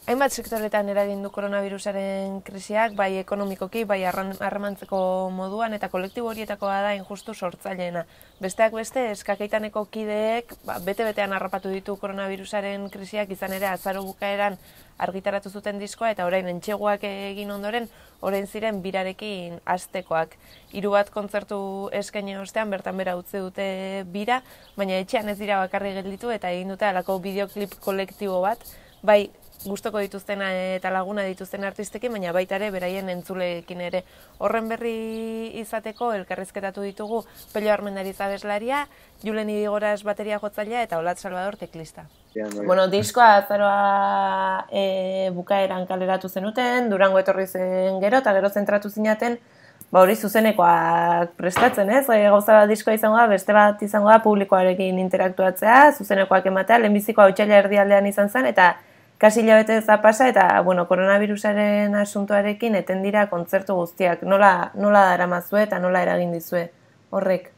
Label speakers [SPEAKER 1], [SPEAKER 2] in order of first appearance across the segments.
[SPEAKER 1] Hainbat sektoretan eragin du koronavirusaren krisiak, bai ekonomikoki, bai harremantzeko moduan, eta kolektibo horietakoa da injustu sortzaileena. Besteak beste, eskakeitaneko kideek bete-betean harrapatu ditu koronavirusaren krisiak, izan ere azaro bukaeran argitaratu zuten diskoa, eta orain entxeguak egin ondoren, orain ziren birarekin hastekoak. 3 bat kontzertu eskaini ostean bertan bera utzi dute bira, baina etxean ez dira bakarri gelditu eta egin dute halako bideoklip kolektibo bat, bai gustoko dituzten eta laguna dituzten artistekin, baina baita ere beraien entzuleekin ere. Horren berri izateko elkarrizketatu ditugu Pello Armendariz abeslaria, Julen Idigoras bateria jotzailea eta Olat Salvador teklista. Bueno, diskoa azaroa bukaeran kaleratu zenuten, Durango etorri zen gero, eta gero zentratu zinaten, hori zuzenekoak prestatzen, ez? Gauza bat diskoa izango da, beste bat izango da publikoarekin interaktuatzea, zuzenekoak ematea, lehenbizikoa otsaila erdialdean izan zen, eta kasi hilabete pasa, eta, bueno, koronavirusaren asuntoarekin eten dira kontzertu guztiak. Nola daramazue eta nola eragin dizue horrek?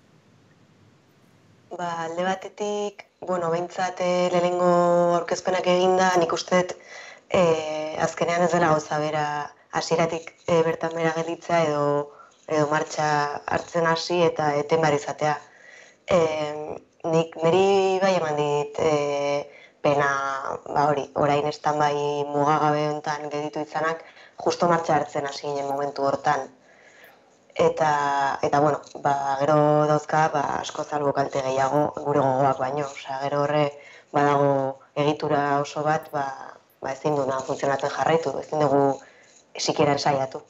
[SPEAKER 2] Alde batetik, bueno, behintzat lehenengo aurkezpenak eginda, nik usteet azkenean ez dela gauza bera hasieratik bertan bera gelditzea edo martxa hartzen hasi eta eten behar izatea. Niri bai eman dit pena, orain bai mugagabe honetan gelditu izanak, justo martxa hartzen hasi ginen momentu hortan. Eta bueno, gero dauzka, asko zalbo kalte gehiago gure gogoak baino. Gero horre, badago egitura oso bat, ezin duna funtzionatzen jarraitu, ezin dugu sikiera ensaiatu.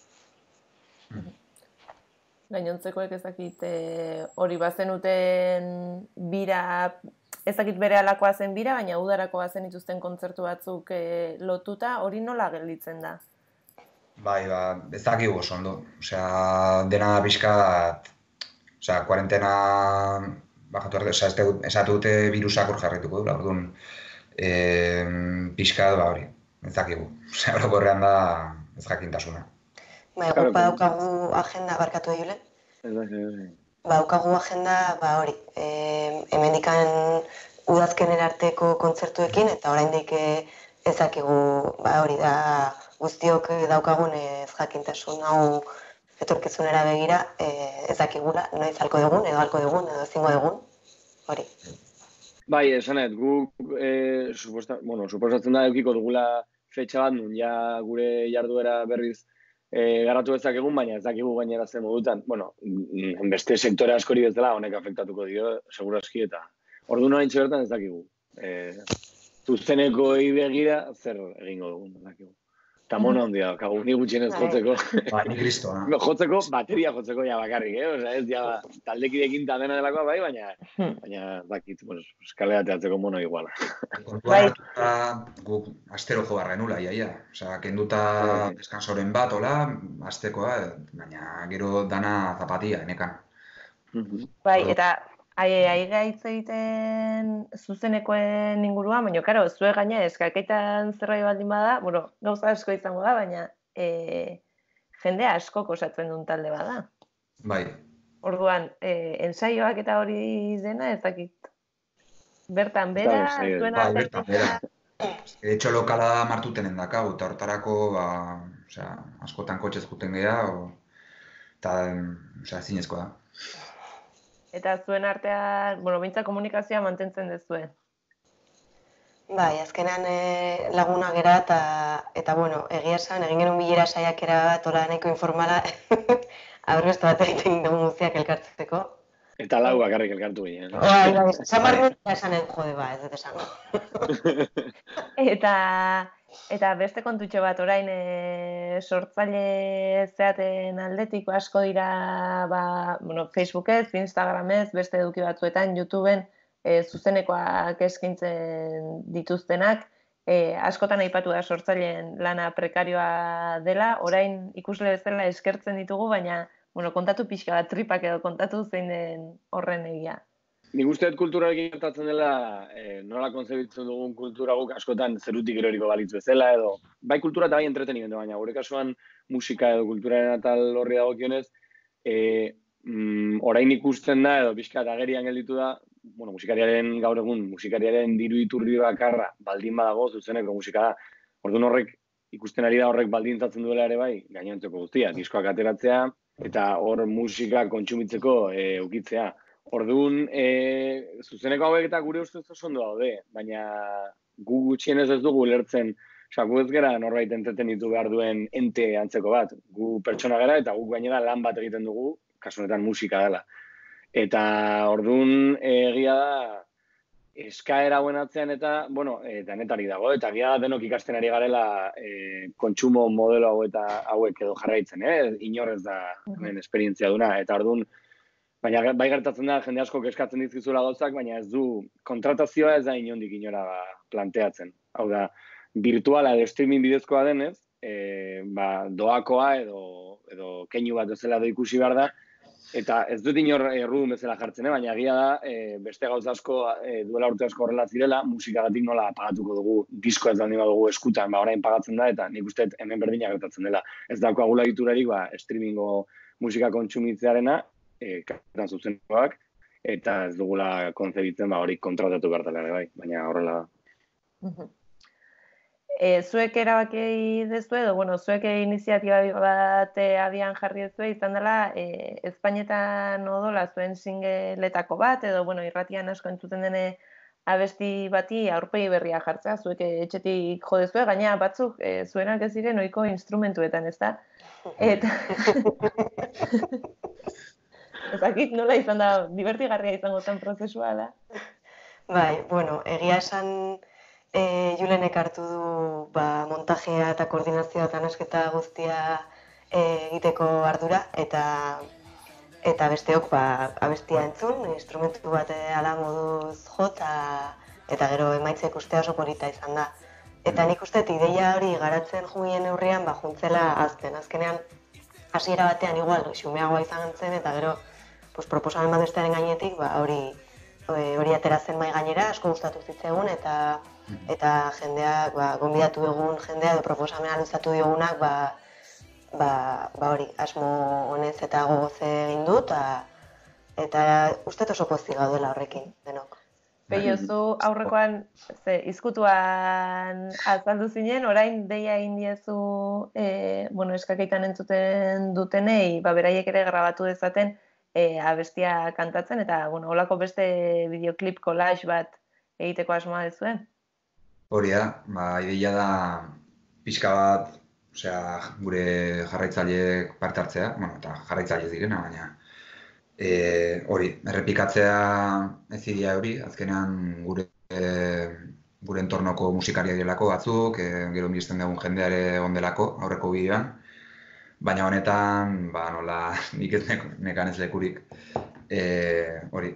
[SPEAKER 1] Gainontzekoek ez dakit hori bazenuten bira, ez dakit bere alakoa zen bira, baina udarakoa zen ituzten kontzertu batzuk lotuta, hori nola gelditzen da?
[SPEAKER 3] Bai, ez dakigu oso ondo. Dena da pixkat, kuarentena bajatu arte, esatu dute virusak hor jarrituko dula, orduan pixkat, hori, ez dakigu. Orokorrean da ez jakintasuna.
[SPEAKER 2] Guk badaukagu agenda, barkatu da, Julen? Badaukagu agenda, hori, hemendikan udazkenera arteko kontzertuekin, eta oraindik ez dakigu, hori da, guztiok daukagun ez jakintasun hau etorkizunera begira, ez dakigula, noiz halko dugun, edo ezingo dugun, hori.
[SPEAKER 4] Bai, esanet, guk suposatzen da edukiko dugula fetxa bat, nun ja gure jarduera berriz garatu ezakegun, baina ez dakigu gainera zen modutan. Bueno, beste sektore askori bezala honek afektatuko dio, seguraski, eta orduan haintxe bertan ez dakigu. Zuzeneko begira zer egingo dugun, ez dakigu. Eta mono handia, kagu, ni gutxienez jotzeko.
[SPEAKER 3] Ni kristoa.
[SPEAKER 4] Jotzeko, bateria jotzeko ja bakarrik, ez ja taldekidekin taldena delakoa bai, baina dakit, eskalea teatzeko mono iguala.
[SPEAKER 3] Kontuan hartuta guk astero jo behar genula, iaia. Kenduta deskansoren bat, hola, astekoa, baina gero dana zapatia, enekan.
[SPEAKER 1] Bai, eta gaitz egiten zuzenekoen inguruan, baina, karo, zue gaina eskakeitan zerbait baldin bada, bueno, gauza asko izango da, baina jende asko osatzen duen talde bada.
[SPEAKER 3] Bai.
[SPEAKER 1] Orduan, ensaioak eta hori dena, ez dakit, bertan bera, zuen
[SPEAKER 3] bai, bertan bera. De hecho, lokala martutenen dakau, eta hortarako, askotan kotxez juten geha, eta, zinezko da.
[SPEAKER 1] Eta zuen artean, behintzat komunikazioa mantentzen dezue.
[SPEAKER 2] Bai, azkenean laguna gera eta egia esan, egin genuen bilera saiakera bat, hola nahiko informala, aurreztu bat egiten dugu guztiak elkartzeko.
[SPEAKER 4] Eta lau bakarrik elkartu ginen.
[SPEAKER 2] Bai, samarruen esanen jode ez dut esango.
[SPEAKER 1] Eta beste kontutxo bat, orain sortzaile zeaten aldetik asko dira Facebookez, Instagramez, beste eduki batzuetan, YouTubeen zuzenekoak eskintzen dituztenak, askotan aipatu da sortzaileen lana prekarioa dela, orain ikusle bezala eskertzen ditugu, baina kontatu pixka bat tripak edo kontatu zein den horren egia.
[SPEAKER 4] Nik usteet kulturarekin gertatzen dela, nola konzebitzen dugun kultura guk askotan zerutik eroriko balitz bezala, edo bai kultura eta bai entretenimendu, baina gure kasuan musika edo kulturaren atal horri dagokionez, orain ikusten da, edo pixka eta agerian gelditu da, musikariaren gaur egun, musikariaren diru iturri bakarra baldin badago zuzeneko musika da. Orduan horrek, ikusten ari da horrek baldintzatzen duela ere bai, gainontzeko guztia, diskoak ateratzea, eta hor musika kontsumitzeko ukitzea. Orduan, zuzeneko hauek eta gure ustez oso ondo daude, baina gu gutxienez ez dugu ulertzen, gu ez gara norbait entretenitu behar duen ente antzeko bat. Gu pertsona gara eta guk gainera lan bat egiten dugu, kasu honetan musika dela. Eta orduan egia da, eskaera hauen atzean eta, denetarik dago, eta egia da denok ikasten ari garela kontsumo modelo hauek edo jarraitzen, inorrez da hemen esperientzia duna, eta orduan, baina bai gertatzen da, jende asko eskatzen dizkizuela gauzak, baina ez du, kontratazioa ez da inondik inora planteatzen. Hau da, virtuala edo streaming bidezkoa denez, doakoa edo keinu bat bezala do ikusi behar da, eta ez dut inor errudun bezala jartzen, baina egia da, beste gauza asko, duela urte asko horrela zirela, musikagatik nola pagatuko dugu, diskoa ez da dugu eskutan, orain pagatzen da, eta nik uste hemen berdina gertatzen dela. Ez daukagula diturarik, streamingo musika kontsumitzearena, kartan zuzenekoak, eta ez dugula konzebitzen hori kontratatu behar dela, baina horrela da.
[SPEAKER 1] Zuek erabaki dezu edo, zuek iniziatiba bat abian jarri dezu izan dela Espainetan odola zuen singeletako bat, edo, irratian asko entzuten dene abesti bati aurpegi berria jartzea, zuek etxetik jo dezue, gaina batzuk zuenak ez diren ohiko instrumentuetan, ez da? Eta ezakit nola izan da, divertigarria izango zen prozesua da?
[SPEAKER 2] Bai, egia esan Julenek hartu du montajea eta koordinazioa eta nasketa guztia egiteko ardura, eta besteok abestia entzun, instrumentu bat ala moduz jo, eta gero emaitza ikustea oso polita izan da. Eta nik uste ideia hori garatzen jugien neurrian juntzela azkenean hasiera batean igual xumeagoa izan zen, eta gero proposamen bat bestearen gainetik hori ateratzen mai gainera, asko gustatu zitzaigun, eta jendeak, gonbidatu egun jendea edo proposamena luzatu diogunak, hori, asmo honez eta gogoz egin dut, eta uste oso pozik gaudela horrekin, denok.
[SPEAKER 1] Peio, zu aurrekoan, izkutuan azaldu zinen, orain deia egin diezu, eskakeitan entzuten dutenei, beraiek ere grabatu dezaten abestia kantatzen, eta holako beste bideoklip collage bat egiteko asmoa dezuen?
[SPEAKER 3] Hori da, ideia da pixka bat, gure jarraitzaileek parte hartzea, eta jarraitzaile direna, baina hori, errepikatzea ez idea hori, azkenean gure entornoko musikaria direlako batzuk, gero miristen dugun jendea ere ondelako aurreko bideoan, baina honetan, nola nik ez nekan ez lekurik, hori,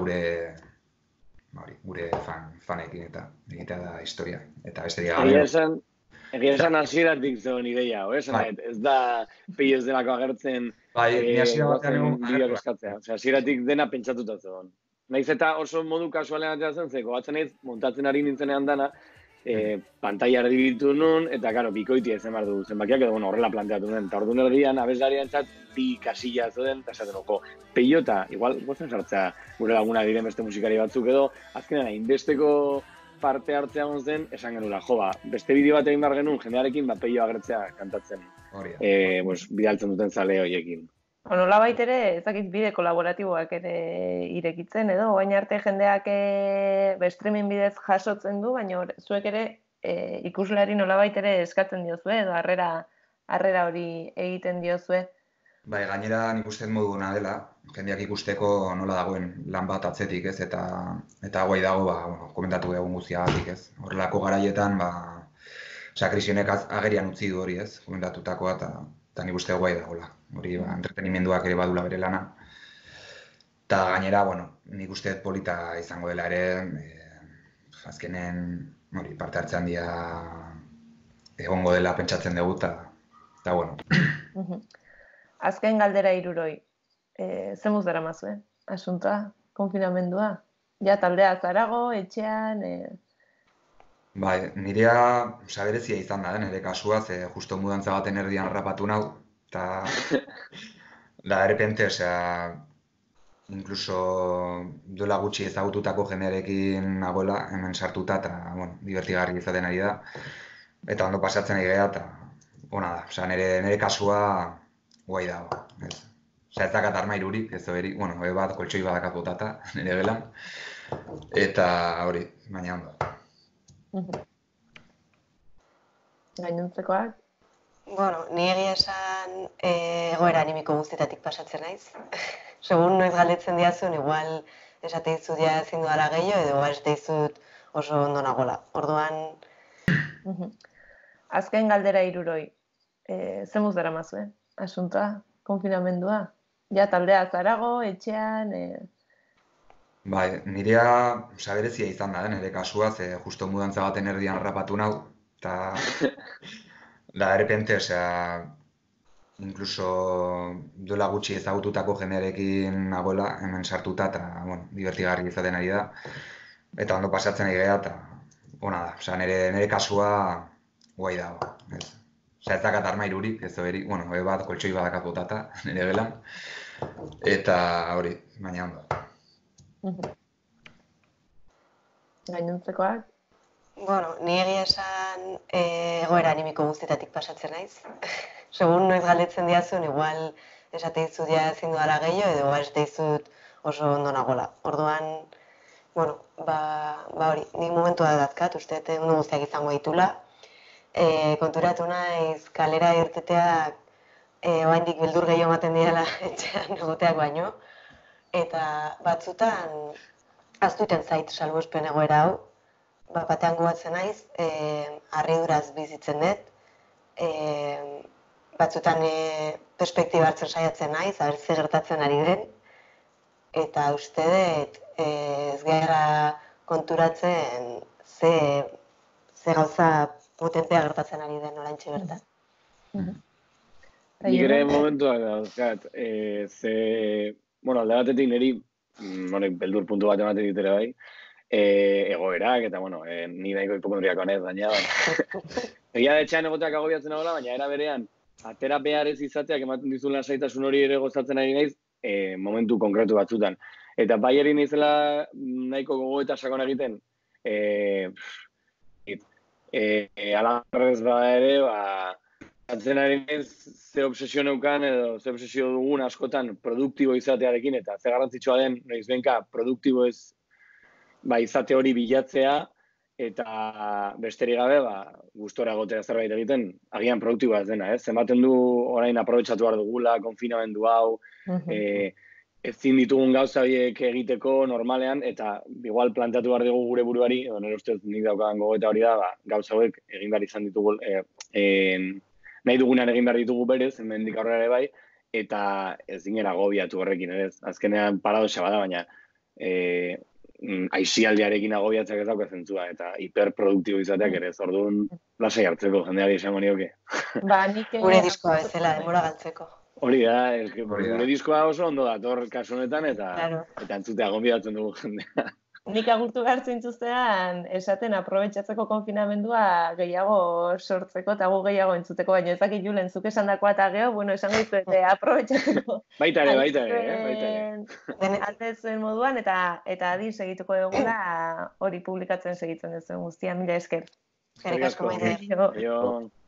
[SPEAKER 3] gure fanekin eta egitea da historia. Eta besteria gabe.
[SPEAKER 4] Egia esan hasieratik zegoen ideia, ez da Peio ez delako agertzen bideoak eskatzea. Hasieratik dena pentsatuta zegoen. Naiz eta oso modu kasualean ateratzen zeko, batzen ez, montatzen ari nintzenean dana, pantaila erdibitu nun, eta bikoiti ezen behar du zenbakiak, edo horrela planteatu den. Eta orduan erdian, abeslarian txat, bi kasilla zeuden, eta esaten oko, Peio eta, igual, gozen sartzea gure laguna diren beste musikari batzuk edo, azkenean, hainbesteko parte hartzea gontzen, esan genula, beste bideo bat egin behar genuen, jendearekin, Peio agertzea kantatzen, bidaltzen duten zale horiekin.
[SPEAKER 1] Nola baitere, ezakit bide kolaboratiboak ere irekitzen edo, baina arte jendeak streaming bidez jasotzen du, baina zuek ere ikuslari nola baitere eskatzen diozue edo harrera hori egiten diozue.
[SPEAKER 3] Bai, gainera nik uste modu ona dela, jendeak ikusteko nola dagoen lan bat atzetik, ez, eta guai dago, komentatu egun guztiagatik, ez. Horrelako garaietan, krisionek agerian utzi du hori, ez, komentatutakoa, eta nik uste guai dagoela. Hori, entretenimenduak ere badula bere lana. Eta gainera, nik uste polita izango dela ere, azkenen, parte hartzen handia egongo dela pentsatzen dugu, eta bueno.
[SPEAKER 1] Azken galdera hiruroi, zemuz dara mazue, asuntoa, konfinamendua? Ja, taldea zarago, etxean?
[SPEAKER 3] Bai, nirea berezia izan da, nire kasua, justo mudantza baten erdian harrapatu nau, eta da errepente, Inkluso duela gutxi ezagututako jendearekin nagoela, hemen sartuta, eta, bueno, divertigarri izaten ari da. Eta ondo pasatzen ari gara, eta ona da. Osea, nire kasua guai dago. Osea, ez dakat armairurik, ez hori, bueno, bat koltsoi badakat botata, nire gelan. Eta hori, baina ondo.
[SPEAKER 1] Gainontzekoak?
[SPEAKER 2] Bueno, ni egia esan egoera animiko guztietatik pasatzen naiz. Segun noiz galdetzen diazun, igual esate dizut ja ezin dudala gehiago, edo esate dizut oso ondo nagola. Orduan...
[SPEAKER 1] Azken galdera 3, zemuz dara mazue? Asuntoa, konfinamendua? Ja taldea zarago, etxean...
[SPEAKER 3] Bai, nirea berezia izan da, nire kasua, ze justo mudantza baten erdian harrapatu nau, eta... Da, errepente, osea, inkluso duela gutxi ezagututako jendearekin nagoela, hemen sartuta, eta, bueno, divertigarri izaten ari da. Eta ondo pasatzen ari gara, eta ona da. Osea, nire kasua guai dago. Osea, ez dakat armairurik, ez hori, bueno, bat koltsoi badakat botata, nire gelan. Eta hori, baina ondo.
[SPEAKER 1] Gainontzekoak?
[SPEAKER 2] Bueno, ni egia esan egoera animiko guztietatik pasatzen naiz. Segun noiz galdetzen diazun, igual esate dizut ja ezin dudala gehiago, edo esate dizut oso ondo nagola. Orduan, bueno, hori, nik momentua dazkat, uste mundu guztiak izango ditula. Konturatu naiz kalera irteteak oraindik beldur gehiago ematen direla etxean egoteak baino. Eta batzutan ahaztuiten zait salbuespen egoera hau. Batean goatzen naiz, harriduraz bizitzen dut, batzutan perspektiba hartzen saiatzen naiz, ze gertatzen ari den, eta uste dut ez gara konturatzen ze gauza potentea gertatzen ari den oraintxe bertan.
[SPEAKER 4] Nik ere momentuak dauzkat, alde batetik niri, beldur puntu bat ematen ditere bai, egoerak, eta, ni nahiko hipokondriako nez, baina, egia etxean egoteak agobiatzen nagoela, baina era berean, atera behar ez izateak ematen dizula saitasun hori ere gozatzen ari naiz, momentu konkretu batzutan. Eta bai eri nizela nahiko gogo eta sakon egiten, alarrez bada ere, atzen ari naiz, ze obsesio neukan edo ze obsesio dugun askotan produktibo izatearekin, eta ze garrantzitsua den, noiz benka, produktibo ez izate hori bilatzea, eta besterik gabe, gustora egotea zerbait egiten, agian produktiboa ez dena, ez? Ematen du orain aprobetxatu behar dugula, konfinamendu hau, ezin ditugun gauza horiek egiteko normalean, eta igual planteatu behar dugu gure buruari, nire ustez nik daukadan gogoeta hori da, gauza hauek egin behar izan ditugu, nahi dugunean egin behar ditugu berez, hemendik aurrera ere bai, eta ez dinera agobiatu horrekin, ez? Azkenean paradoxa bada, baina aisialdiarekin agobiatzak ez dauka zentzua, eta hiperproduktibo izateak ere, orduan lasai hartzeko jendeari esango nioke.
[SPEAKER 2] Gure diskoa bezala, denbora galtzeko.
[SPEAKER 4] Hori da, gure diskoa oso ondo dator kasu honetan, eta entzutea gonbidatzen dugu jendea.
[SPEAKER 1] Nik agurtu behar zintuztean, esaten aprobetxatzeko konfinamendua gehiago sortzeko eta gu gehiago entzuteko, baina ez dakit Julen, zuk esan dakoa eta geho, esango dizuete aprobetxatzeko.
[SPEAKER 4] Baita ere.
[SPEAKER 1] Alde zuen moduan, eta adi segituko dugula hori publikatzen segitzen duzuen guztia, mila esker.
[SPEAKER 2] Eskerrik asko maite.